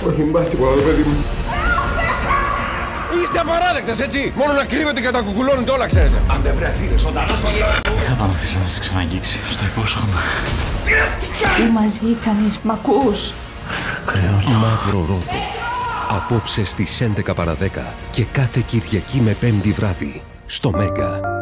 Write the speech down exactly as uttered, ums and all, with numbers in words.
Όχι, μην πάθει τίποτα, παιδί μου. Είστε απαράδεκτες, έτσι! Μόνο να κρύβετε και τα κουκουλώνετε όλα, ξέρετε. Αν δεν βρεθεί, ρε ζωντανός στο λέω. Δεν θα τον αφήσω να σε ξαναγγίξει, στο υπόσχομαι. Ή μαζί κανείς, μ' ακούς? Κρεώνα. Μαύρο Ρόδο. Απόψε στις έντεκα παρά δέκα και κάθε Κυριακή με Πέμπτη βράδυ στο Μέγκα.